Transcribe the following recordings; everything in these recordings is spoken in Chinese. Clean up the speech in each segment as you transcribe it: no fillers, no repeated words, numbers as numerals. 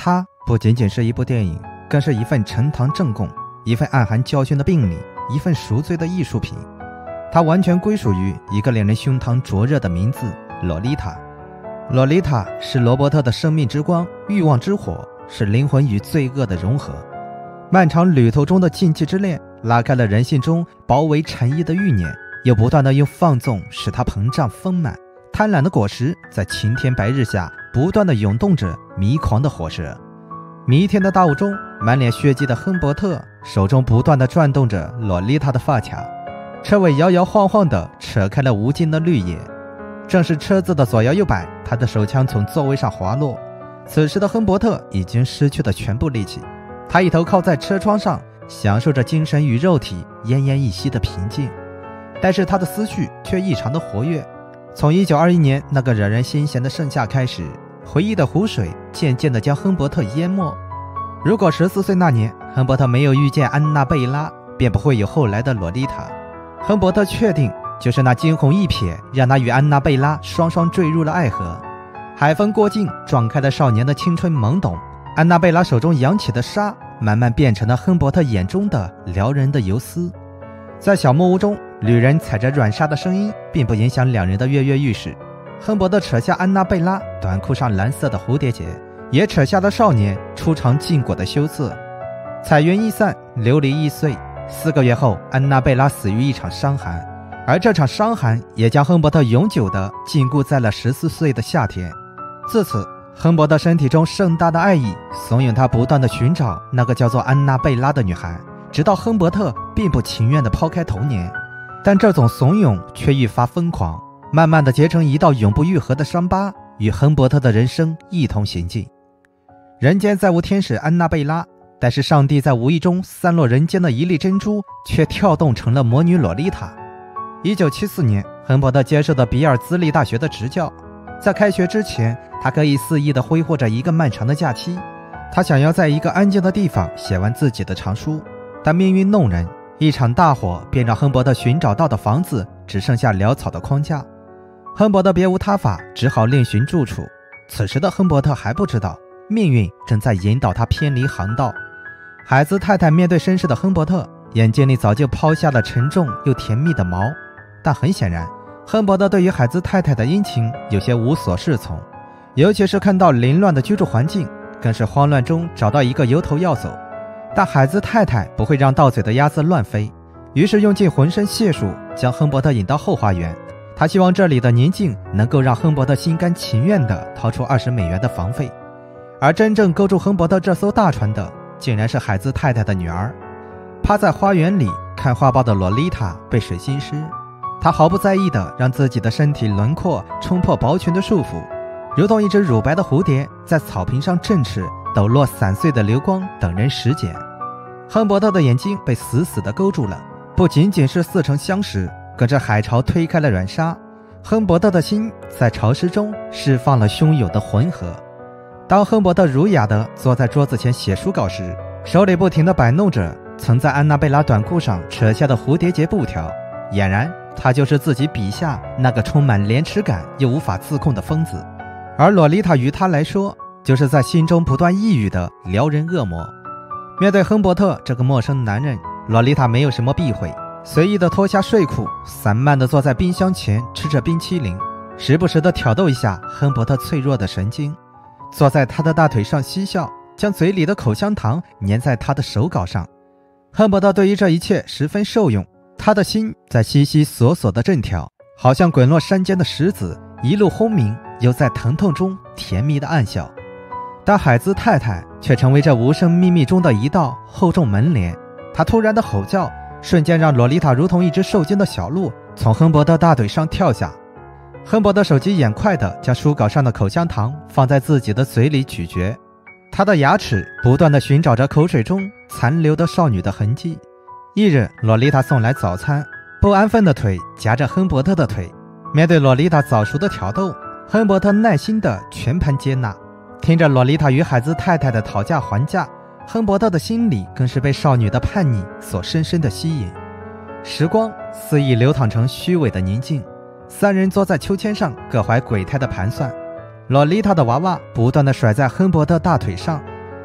它不仅仅是一部电影，更是一份呈堂证供，一份暗含教训的病理，一份赎罪的艺术品。它完全归属于一个令人胸膛灼热的名字——洛丽塔。洛丽塔是罗伯特的生命之光，欲望之火，是灵魂与罪恶的融合。漫长旅途中的禁忌之恋，拉开了人性中包围禅意的欲念，又不断地用放纵使它膨胀丰满。贪婪的果实在晴天白日下不断地涌动着迷狂的火舌。弥天的大雾中，满脸血迹的亨伯特手中不断地转动着洛丽塔的发卡，车尾摇摇晃晃地扯开了无尽的绿叶。正是车子的左摇右摆，他的手枪从座位上滑落。此时的亨伯特已经失去了全部力气，他一头靠在车窗上，享受着精神与肉体奄奄一息的平静。但是他的思绪却异常的活跃。从1921年那个惹人心弦的盛夏开始，回忆的湖水渐渐地将亨伯特淹没。如果14岁那年亨伯特没有遇见安娜贝拉，便不会有后来的洛丽塔。亨伯特确定，就是那惊鸿一瞥让他与安娜贝拉双双坠入了爱河。海风过境，撞开了少年的青春懵懂。安娜贝拉手中扬起的沙慢慢变成了亨伯特眼中的撩人的游丝。在小木屋中，旅人踩着软沙的声音并不影响两人的跃跃欲试。亨伯特扯下安娜贝拉短裤上蓝色的蝴蝶结，也扯下了少年初尝禁果的羞涩。彩云易散，琉璃易碎。4个月后，安娜贝拉死于一场伤寒，而这场伤寒也将亨伯特永久地禁锢在了14岁的夏天。自此，亨伯特身体中盛大的爱意怂恿他不断地寻找那个叫做安娜贝拉的女孩，直到亨伯特并不情愿地抛开童年。但这种怂恿却愈发疯狂，慢慢地结成一道永不愈合的伤疤，与亨伯特的人生一同行进。人间再无天使安娜贝拉，但是上帝在无意中散落人间的一粒珍珠却跳动成了魔女洛丽塔。1974年，亨伯特接受的比尔兹利大学的执教。在开学之前，他可以肆意地挥霍着一个漫长的假期。他想要在一个安静的地方写完自己的长书，但命运弄人，一场大火便让亨伯特寻找到的房子只剩下潦草的框架。亨伯特别无他法，只好另寻住处。此时的亨伯特还不知道，命运正在引导他偏离航道。海兹太太面对绅士的亨伯特，眼睛里早就抛下了沉重又甜蜜的锚。但很显然，亨伯特对于海兹太太的殷勤有些无所适从，尤其是看到凌乱的居住环境，更是慌乱中找到一个由头要走。但海兹太太不会让到嘴的鸭子乱飞，于是用尽浑身解数将亨伯特引到后花园。他希望这里的宁静能够让亨伯特心甘情愿地掏出20美元的房费。而真正勾住亨伯特这艘大船的，竟然是海兹太太的女儿。趴在花园里看画报的洛丽塔被水浸湿，她毫不在意地让自己的身体轮廓冲破薄裙的束缚，如同一只乳白的蝴蝶在草坪上振翅，抖落散碎的流光，等人拾捡。亨伯特的眼睛被死死地勾住了，不仅仅是似曾相识，更是海潮推开了软沙。亨伯特的心在潮湿中释放了汹涌的浑河。当亨伯特儒雅地坐在桌子前写书稿时，手里不停地摆弄着曾在安娜贝拉短裤上扯下的蝴蝶结布条，俨然他就是自己笔下那个充满廉耻感又无法自控的疯子。而洛丽塔于他来说，就是在心中不断抑郁的撩人恶魔。面对亨伯特这个陌生男人，洛丽塔没有什么避讳，随意地脱下睡裤，散漫地坐在冰箱前吃着冰淇淋，时不时地挑逗一下亨伯特脆弱的神经，坐在他的大腿上嬉笑，将嘴里的口香糖粘在他的手稿上。亨伯特对于这一切十分受用，他的心在悉悉索索地震跳，好像滚落山间的石子，一路轰鸣，又在疼痛中甜蜜地暗笑。但海兹太太却成为这无声秘密中的一道厚重门帘。她突然的吼叫瞬间让洛丽塔如同一只受惊的小鹿从亨伯特大腿上跳下。亨伯特手疾眼快地将书稿上的口香糖放在自己的嘴里咀嚼，他的牙齿不断地寻找着口水中残留的少女的痕迹。翌日，洛丽塔送来早餐，不安分的腿夹着亨伯特的腿。面对洛丽塔早熟的挑逗，亨伯特耐心地全盘接纳。听着洛丽塔与海兹太太的讨价还价，亨伯特的心里更是被少女的叛逆所深深地吸引。时光肆意流淌成虚伪的宁静，三人坐在秋千上各怀鬼胎的盘算。洛丽塔的娃娃不断地甩在亨伯特大腿上，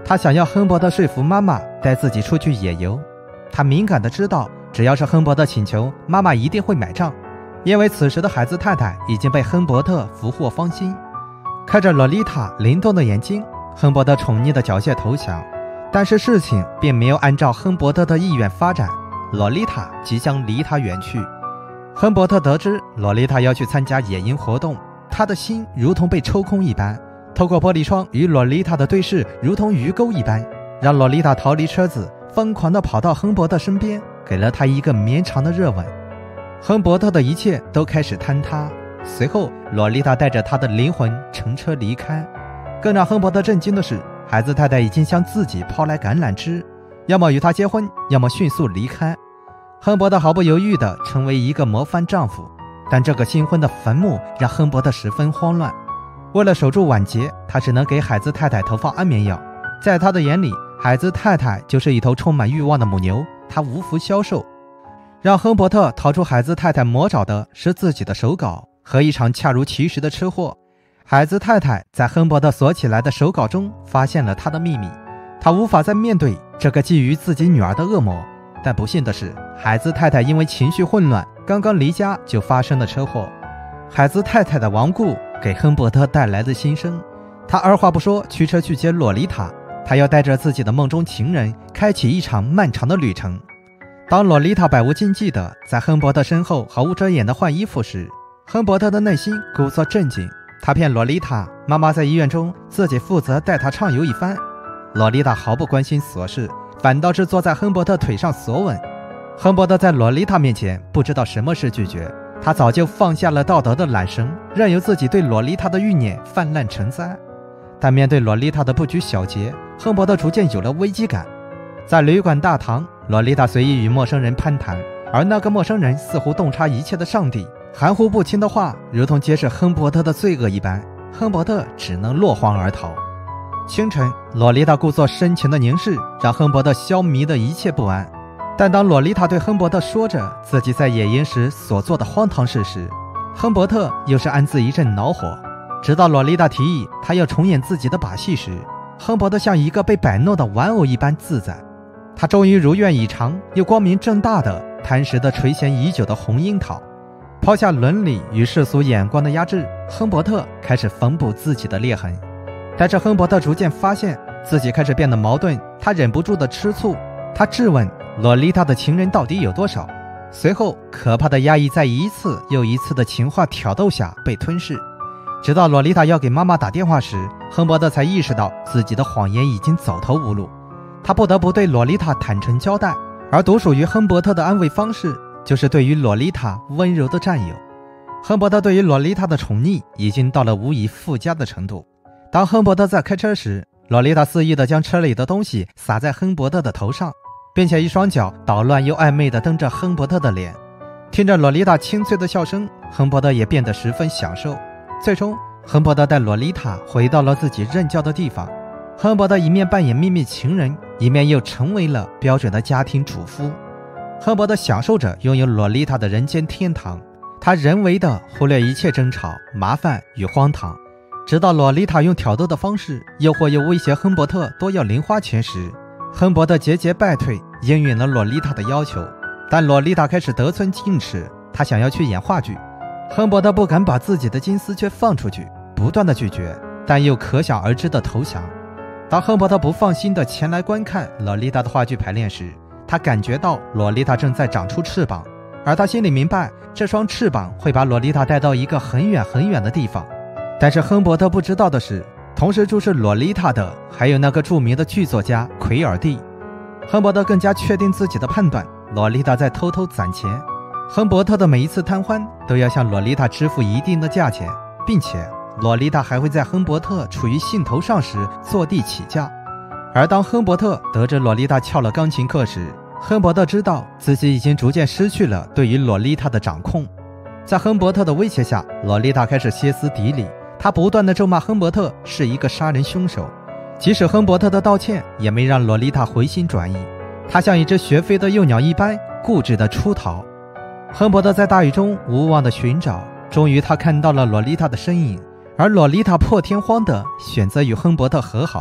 他想要亨伯特说服妈妈带自己出去野游。他敏感地知道，只要是亨伯特请求，妈妈一定会买账，因为此时的孩子太太已经被亨伯特俘获芳心。看着洛丽塔灵动的眼睛，亨伯特宠溺的缴械投降。但是事情并没有按照亨伯特的意愿发展，洛丽塔即将离他远去。亨伯特得知洛丽塔要去参加野营活动，他的心如同被抽空一般，透过玻璃窗与洛丽塔的对视如同鱼钩一般，让洛丽塔逃离车子，疯狂地跑到亨伯特身边，给了他一个绵长的热吻。亨伯特的一切都开始坍塌，随后洛丽塔带着他的灵魂乘车离开。更让亨伯特震惊的是，孩子太太已经向自己抛来橄榄枝，要么与他结婚，要么迅速离开。亨伯特毫不犹豫地成为一个模范丈夫，但这个新婚的坟墓让亨伯特十分慌乱。为了守住晚节，他只能给孩子太太投放安眠药。在他的眼里，孩子太太就是一头充满欲望的母牛，他无福消受。让亨伯特逃出孩子太太魔爪的是自己的手稿和一场恰如其时的车祸。孩子太太在亨伯特锁起来的手稿中发现了他的秘密，他无法再面对这个觊觎自己女儿的恶魔。但不幸的是，孩子太太因为情绪混乱，刚刚离家就发生了车祸。孩子太太的亡故给亨伯特带来了新生，他二话不说驱车去接洛丽塔，他要带着自己的梦中情人开启一场漫长的旅程。当洛丽塔百无禁忌地在亨伯特身后毫无遮掩地换衣服时，亨伯特的内心故作镇静。他骗洛丽塔妈妈在医院中自己负责带她畅游一番。洛丽塔毫不关心琐事，反倒是坐在亨伯特腿上索吻。亨伯特在洛丽塔面前不知道什么是拒绝，他早就放下了道德的缆绳，任由自己对洛丽塔的欲念泛滥成灾。但面对洛丽塔的不拘小节，亨伯特逐渐有了危机感。在旅馆大堂，洛丽塔随意与陌生人攀谈，而那个陌生人似乎洞察一切的上帝，含糊不清的话如同揭示亨伯特的罪恶一般，亨伯特只能落荒而逃。清晨，洛丽塔故作深情的凝视，让亨伯特消弭了一切不安。但当洛丽塔对亨伯特说着自己在野营时所做的荒唐事时，亨伯特又是暗自一阵恼火。直到洛丽塔提议他要重演自己的把戏时，亨伯特像一个被摆弄的玩偶一般自在。他终于如愿以偿，又光明正大地贪食的垂涎已久的红樱桃。抛下伦理与世俗眼光的压制，亨伯特开始缝补自己的裂痕。但是亨伯特逐渐发现自己开始变得矛盾，他忍不住的吃醋。他质问洛丽塔的情人到底有多少？随后可怕的压抑在一次又一次的情话挑逗下被吞噬。直到洛丽塔要给妈妈打电话时，亨伯特才意识到自己的谎言已经走投无路。他不得不对洛丽塔坦诚交代，而独属于亨伯特的安慰方式就是对于洛丽塔温柔的占有。亨伯特对于洛丽塔的宠溺已经到了无以复加的程度。当亨伯特在开车时，洛丽塔肆意地将车里的东西洒在亨伯特的头上，并且一双脚捣乱又暧昧地蹬着亨伯特的脸。听着洛丽塔清脆的笑声，亨伯特也变得十分享受。最终，亨伯特带洛丽塔回到了自己任教的地方。亨伯特一面扮演秘密情人，一面又成为了标准的家庭主夫。亨伯特享受着拥有洛丽塔的人间天堂，他人为地忽略一切争吵、麻烦与荒唐，直到洛丽塔用挑逗的方式诱惑又威胁亨伯特多要零花钱时，亨伯特节节败退，应允了洛丽塔的要求。但洛丽塔开始得寸进尺，她想要去演话剧。亨伯特不敢把自己的金丝雀放出去，不断的拒绝，但又可想而知的投降。当亨伯特不放心地前来观看洛丽塔的话剧排练时，他感觉到洛丽塔正在长出翅膀，而他心里明白这双翅膀会把洛丽塔带到一个很远很远的地方。但是亨伯特不知道的是，同时注视洛丽塔的还有那个著名的剧作家奎尔蒂。亨伯特更加确定自己的判断，洛丽塔在偷偷攒钱。亨伯特的每一次贪欢都要向洛丽塔支付一定的价钱，并且洛丽塔还会在亨伯特处于兴头上时坐地起价。而当亨伯特得知洛丽塔翘了钢琴课时，亨伯特知道自己已经逐渐失去了对于洛丽塔的掌控。在亨伯特的威胁下，洛丽塔开始歇斯底里，她不断地咒骂亨伯特是一个杀人凶手。即使亨伯特的道歉也没让洛丽塔回心转意，她像一只学飞的幼鸟一般固执地出逃。亨伯特在大雨中无望地寻找，终于他看到了洛丽塔的身影，而洛丽塔破天荒地选择与亨伯特和好。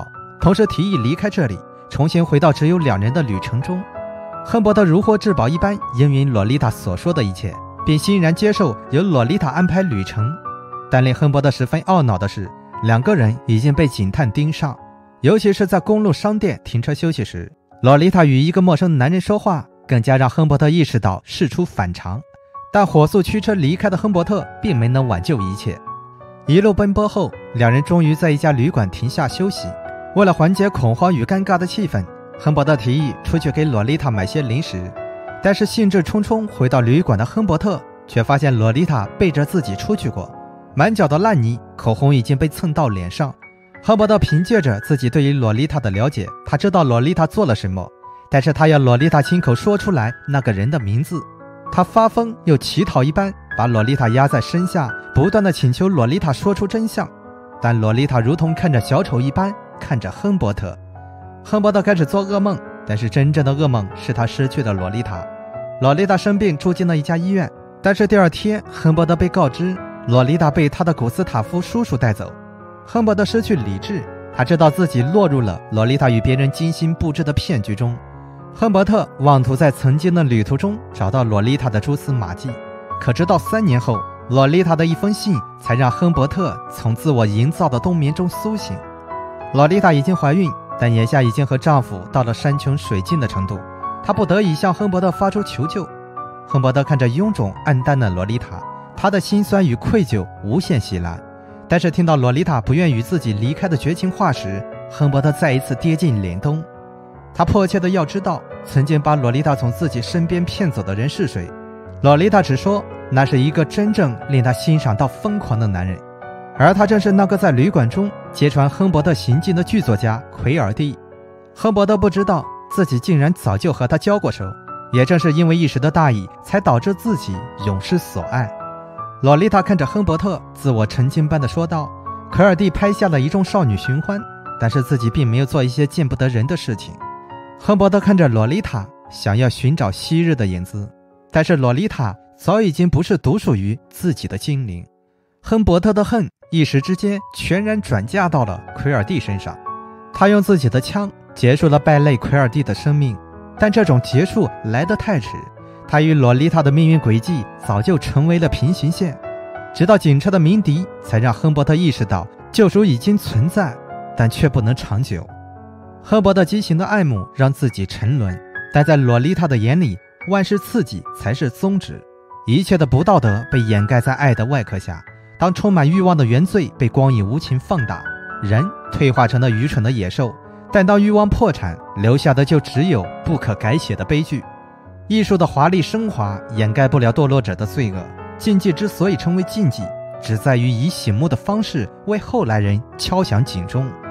同时提议离开这里，重新回到只有2人的旅程中。亨伯特如获至宝一般应允洛丽塔所说的一切，并欣然接受由洛丽塔安排旅程。但令亨伯特十分懊恼的是，2个人已经被警探盯上，尤其是在公路商店停车休息时，洛丽塔与一个陌生男人说话，更加让亨伯特意识到事出反常。但火速驱车离开的亨伯特并没能挽救一切。一路奔波后，2人终于在一家旅馆停下休息。为了缓解恐慌与尴尬的气氛，亨伯特提议出去给洛丽塔买些零食。但是兴致冲冲回到旅馆的亨伯特却发现洛丽塔背着自己出去过，满脚的烂泥，口红已经被蹭到脸上。亨伯特凭借着自己对于洛丽塔的了解，他知道洛丽塔做了什么，但是他要洛丽塔亲口说出来那个人的名字。他发疯又乞讨一般把洛丽塔压在身下，不断地请求洛丽塔说出真相。但洛丽塔如同看着小丑一般看着亨伯特。亨伯特开始做噩梦，但是真正的噩梦是他失去了洛丽塔。洛丽塔生病住进了一家医院，但是第2天亨伯特被告知洛丽塔被他的古斯塔夫叔叔带走。亨伯特失去理智，他知道自己落入了洛丽塔与别人精心布置的骗局中。亨伯特妄图在曾经的旅途中找到洛丽塔的蛛丝马迹，可直到3年后，洛丽塔的一封信才让亨伯特从自我营造的冬眠中苏醒。洛丽塔已经怀孕，但眼下已经和丈夫到了山穷水尽的程度，她不得已向亨伯特发出求救。亨伯特看着臃肿暗淡的洛丽塔，他的心酸与愧疚无限袭来。但是听到洛丽塔不愿与自己离开的绝情话时，亨伯特再一次跌进凛冬。他迫切地要知道曾经把洛丽塔从自己身边骗走的人是谁。洛丽塔只说那是一个真正令他欣赏到疯狂的男人，而他正是那个在旅馆中揭穿亨伯特行径的剧作家奎尔蒂。亨伯特不知道自己竟然早就和他交过手，也正是因为一时的大意，才导致自己永失所爱。洛丽塔看着亨伯特，自我沉浸般地说道：奎尔蒂拍下了一众少女寻欢，但是自己并没有做一些见不得人的事情。亨伯特看着洛丽塔，想要寻找昔日的影子，但是洛丽塔早已经不是独属于自己的精灵。亨伯特的恨一时之间全然转嫁到了奎尔蒂身上，他用自己的枪结束了败类奎尔蒂的生命，但这种结束来得太迟，他与洛丽塔的命运轨迹早就成为了平行线。直到警察的鸣笛，才让亨伯特意识到救赎已经存在，但却不能长久。亨伯特畸形的爱慕让自己沉沦，但在洛丽塔的眼里，万事刺激才是宗旨，一切的不道德被掩盖在爱的外壳下。当充满欲望的原罪被光影无情放大，人退化成了愚蠢的野兽，但当欲望破产，留下的就只有不可改写的悲剧。艺术的华丽升华掩盖不了堕落者的罪恶，禁忌之所以成为禁忌，只在于以醒目的方式为后来人敲响警钟。